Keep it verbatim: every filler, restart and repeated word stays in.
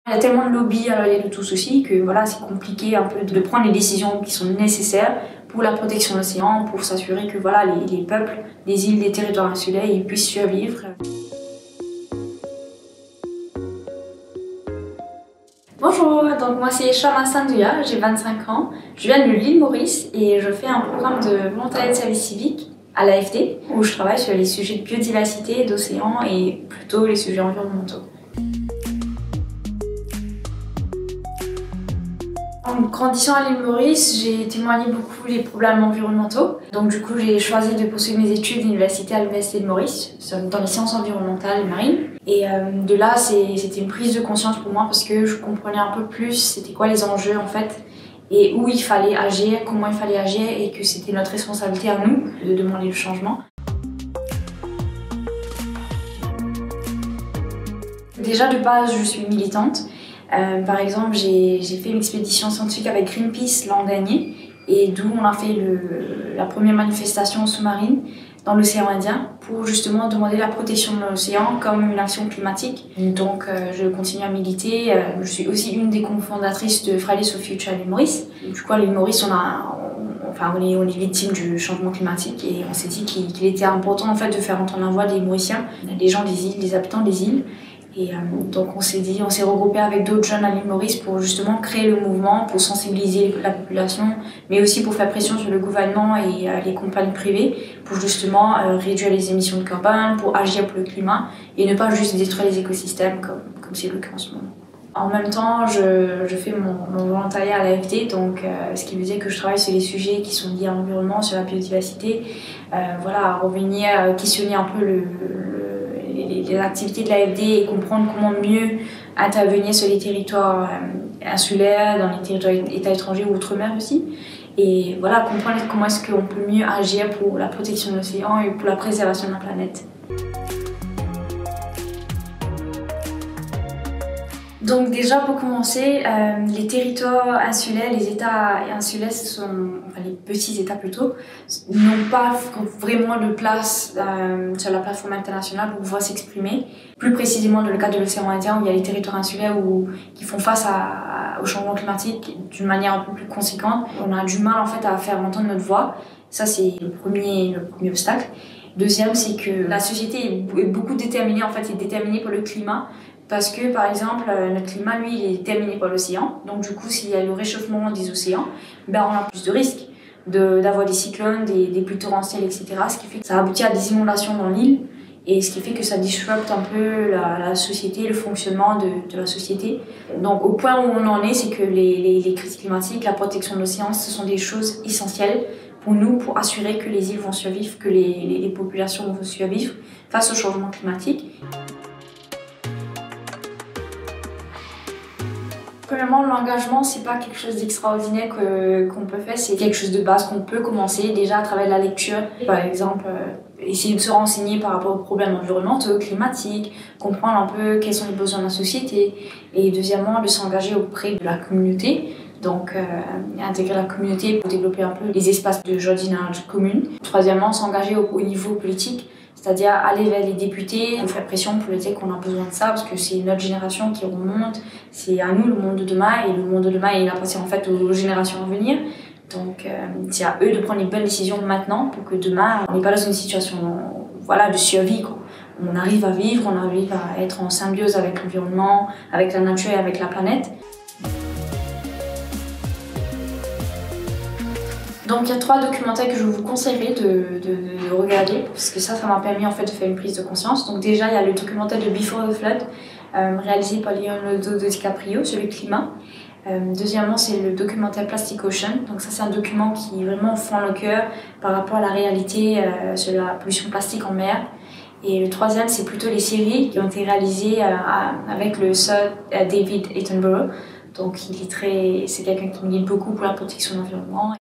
Il y a tellement de lobbies à l'œil de tous aussi que voilà, c'est compliqué un peu de prendre les décisions qui sont nécessaires pour la protection de l'océan, pour s'assurer que voilà, les, les peuples, les îles, les territoires insulaires, ils puissent survivre. Bonjour, donc moi c'est Shama Sandouya, j'ai vingt-cinq ans, je viens de l'île Maurice et je fais un programme de volontariat de service civique à l'A F D où je travaille sur les sujets de biodiversité, d'océan et plutôt les sujets environnementaux. En grandissant à l'île Maurice, j'ai témoigné beaucoup les problèmes environnementaux. Donc du coup, j'ai choisi de poursuivre mes études d'université à l'université de Maurice, dans les sciences environnementales et marines. Et euh, de là, c'était une prise de conscience pour moi parce que je comprenais un peu plus c'était quoi les enjeux en fait, et où il fallait agir, comment il fallait agir, et que c'était notre responsabilité à nous de demander le changement. Déjà de base, je suis militante. Euh, par exemple, j'ai fait une expédition scientifique avec Greenpeace l'an dernier et d'où on a fait le, la première manifestation sous-marine dans l'océan Indien pour justement demander la protection de l'océan comme une action climatique. Donc euh, je continue à militer. Euh, je suis aussi une des cofondatrices de Fridays for Future à l'île Maurice. Du coup, à l'île Maurice, on, a, on, enfin, on, est, on est victime du changement climatique et on s'est dit qu'il qu'il était important en fait, de faire entendre la voix des Mauriciens, des gens des îles, des habitants des îles. Et euh, donc on s'est dit, on s'est regroupé avec d'autres jeunes à l'île Maurice pour justement créer le mouvement, pour sensibiliser la population, mais aussi pour faire pression sur le gouvernement et euh, les compagnies privées, pour justement euh, réduire les émissions de carbone, pour agir pour le climat et ne pas juste détruire les écosystèmes comme comme c'est le cas en ce moment. En même temps, je, je fais mon, mon volontariat à l'A F D, donc euh, ce qui veut dire que je travaille sur les sujets qui sont liés à l'environnement, sur la biodiversité, euh, voilà, à revenir euh, questionner un peu le, le les activités de l'A F D et comprendre comment mieux intervenir sur les territoires insulaires, dans les territoires états étrangers ou outre-mer aussi. Et voilà, comprendre comment est-ce qu'on peut mieux agir pour la protection de l'océan et pour la préservation de la planète. Donc déjà pour commencer, euh, les territoires insulaires, les états insulaires, sont, enfin les petits états plutôt, n'ont pas vraiment de place euh, sur la plateforme internationale pour pouvoir s'exprimer. Plus précisément dans le cas de l'océan Indien où il y a les territoires insulaires où, qui font face à, à, au changement climatique d'une manière un peu plus conséquente. On a du mal en fait à faire entendre notre voix. Ça c'est le premier, le premier obstacle. Deuxième, c'est que la société est beaucoup déterminée, en fait, est déterminée par le climat. Parce que, par exemple, notre climat, lui, il est déterminé par l'océan. Donc, du coup, s'il y a le réchauffement des océans, ben, on a plus de risques d'avoir de, des cyclones, des, des pluies torrentielles, et cetera. Ce qui fait que ça aboutit à des inondations dans l'île. Et ce qui fait que ça disrupte un peu la, la société, le fonctionnement de, de la société. Donc, au point où on en est, c'est que les, les, les crises climatiques, la protection de l'océan, ce sont des choses essentielles pour nous, pour assurer que les îles vont survivre, que les, les, les populations vont survivre face au changement climatique. Premièrement, l'engagement, c'est pas quelque chose d'extraordinaire qu'on peut faire, c'est quelque chose de base qu'on peut commencer déjà à travers la lecture. Par exemple, euh, essayer de se renseigner par rapport aux problèmes environnementaux, climatiques, comprendre un peu quels sont les besoins de la société. Et deuxièmement, de s'engager auprès de la communauté. Donc, euh, intégrer la communauté pour développer un peu les espaces de jardinage commun. Troisièmement, s'engager au, au niveau politique. C'est-à-dire aller vers les députés, faire pression pour leur dire qu'on a besoin de ça parce que c'est notre génération qui remonte, c'est à nous le monde de demain et le monde de demain il appartient en fait aux générations à venir. Donc euh, c'est à eux de prendre les bonnes décisions maintenant pour que demain on n'est pas dans une situation voilà, de survie, quoi. On arrive à vivre, on arrive à être en symbiose avec l'environnement, avec la nature et avec la planète. Donc il y a trois documentaires que je vous conseillerais de, de, de regarder parce que ça, ça m'a permis en fait de faire une prise de conscience. Donc déjà il y a le documentaire de Before the Flood euh, réalisé par Leonardo DiCaprio sur le climat. Euh, deuxièmement c'est le documentaire Plastic Ocean. Donc ça c'est un document qui vraiment fend le cœur par rapport à la réalité euh, sur la pollution plastique en mer. Et le troisième c'est plutôt les séries qui ont été réalisées euh, avec le Sir David Attenborough. Donc il est très, c'est quelqu'un qui milite beaucoup pour la protection de l'environnement.